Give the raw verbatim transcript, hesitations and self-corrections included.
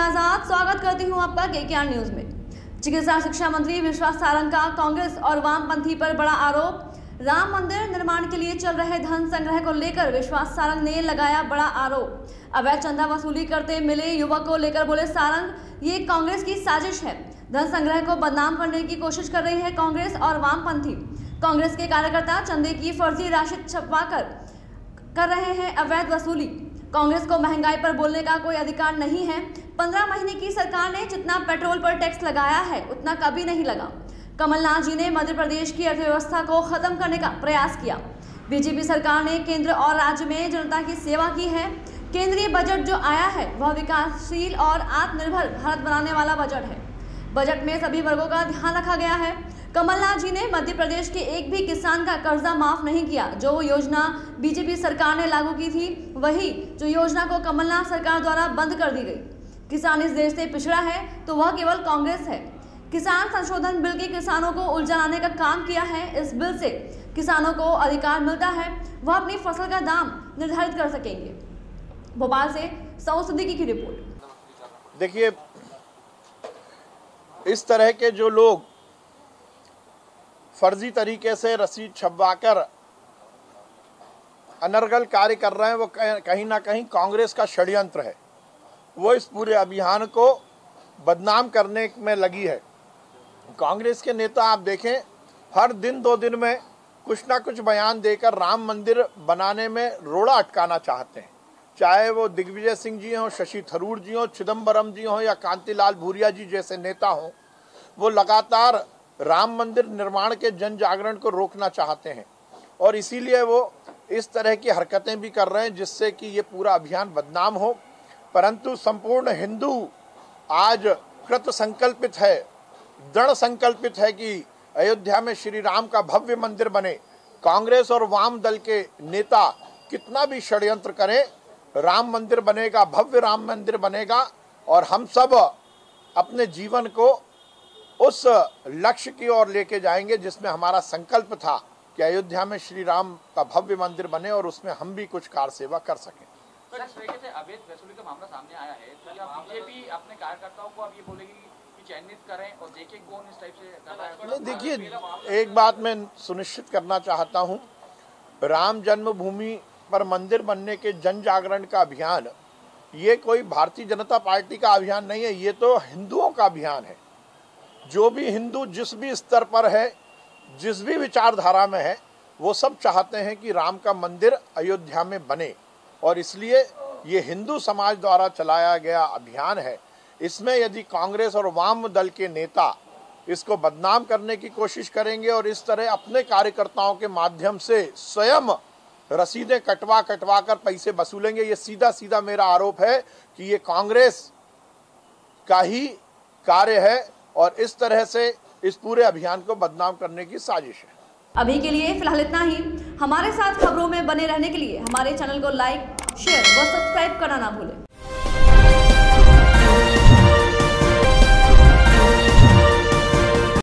आजाद स्वागत करती हूं आपका केकेआर न्यूज में। चिकित्सा शिक्षा मंत्री विश्वास सारंग का कांग्रेस और वामपंथी पर बड़ा आरोप। राम मंदिर निर्माण के लिए चल रहे धन संग्रह को लेकर विश्वास सारंग ने लगाया बड़ा आरोप। अवैध चंदा वसूली करते मिले युवक को लेकर बोले सारंग, ये कांग्रेस की साजिश है। धन संग्रह को बदनाम करने की कोशिश कर रही है कांग्रेस और वामपंथी। कांग्रेस के कार्यकर्ता चंदे की फर्जी राशि छपवाकर कर रहे हैं अवैध वसूली। कांग्रेस को महंगाई पर बोलने का कोई अधिकार नहीं है। पंद्रह महीने की सरकार ने जितना पेट्रोल पर टैक्स लगाया है उतना कभी नहीं लगा। कमलनाथ जी ने मध्य प्रदेश की अर्थव्यवस्था को खत्म करने का प्रयास किया। बीजेपी सरकार ने केंद्र और राज्य में जनता की सेवा की है। केंद्रीय बजट जो आया है वह विकासशील और आत्मनिर्भर भारत बनाने वाला बजट है। बजट में सभी वर्गों का ध्यान रखा गया है। कमलनाथ जी ने मध्य प्रदेश के एक भी किसान का कर्जा माफ नहीं किया। जो योजना बीजेपी सरकार ने लागू की थी वही जो योजना को कमलनाथ सरकार द्वारा बंद कर दी गई। किसान इस देश से पिछड़ा है तो वह केवल कांग्रेस है। किसान संशोधन बिल के किसानों को उलझाने का काम किया है। इस बिल से किसानों को अधिकार मिलता है, वह अपनी फसल का दाम निर्धारित कर सकेंगे। भोपाल से सऊद सिद्दीकी की रिपोर्ट। देखिए, इस तरह के जो लोग फर्जी तरीके से रसीद छपवाकर अनर्गल कार्य कर रहे हैं, वो कहीं ना कहीं कांग्रेस का षड्यंत्र है। वो इस पूरे अभियान को बदनाम करने में लगी है। कांग्रेस के नेता आप देखें, हर दिन दो दिन में कुछ ना कुछ बयान देकर राम मंदिर बनाने में रोड़ा अटकाना चाहते हैं। चाहे वो दिग्विजय सिंह जी हों, शशि थरूर जी हों, चिदम्बरम जी हों या कांतिलाल भूरिया जी जैसे नेता हों, वो लगातार राम मंदिर निर्माण के जन जागरण को रोकना चाहते हैं और इसीलिए वो इस तरह की हरकतें भी कर रहे हैं जिससे कि ये पूरा अभियान बदनाम हो। परंतु संपूर्ण हिंदू आज कृत संकल्पित है, दृढ़ संकल्पित है कि अयोध्या में श्री राम का भव्य मंदिर बने। कांग्रेस और वाम दल के नेता कितना भी षड्यंत्र करें, राम मंदिर बनेगा, भव्य राम मंदिर बनेगा और हम सब अपने जीवन को उस लक्ष्य की ओर लेके जाएंगे जिसमें हमारा संकल्प था कि अयोध्या में श्री राम का भव्य मंदिर बने और उसमें हम भी कुछ कार सेवा कर सकें। तो इस तरीके से अवैध वसूली का मामला सामने आया है, तो क्या बीजेपी अपने कार्यकर्ताओं को अब ये बोलेगी कि चयनित करें और देखें कौन इस टाइप से कर रहा है? नहीं, देखिए, एक बात मैं सुनिश्चित करना चाहता हूँ, राम जन्मभूमि पर मंदिर बनने के जन जागरण का अभियान ये कोई भारतीय जनता पार्टी का अभियान नहीं है, ये तो हिंदुओं का अभियान है। जो भी हिंदू जिस भी स्तर पर है, जिस भी विचारधारा में है, वो सब चाहते हैं कि राम का मंदिर अयोध्या में बने और इसलिए ये हिंदू समाज द्वारा चलाया गया अभियान है। इसमें यदि कांग्रेस और वाम दल के नेता इसको बदनाम करने की कोशिश करेंगे और इस तरह अपने कार्यकर्ताओं के माध्यम से स्वयं रसीदें कटवा कटवा कर पैसे वसूलेंगे, ये सीधा सीधा मेरा आरोप है कि ये कांग्रेस का ही कार्य है और इस तरह से इस पूरे अभियान को बदनाम करने की साजिश है। अभी के लिए फिलहाल इतना ही। हमारे साथ खबरों में बने रहने के लिए हमारे चैनल को लाइक, शेयर व सब्सक्राइब करना ना भूलें।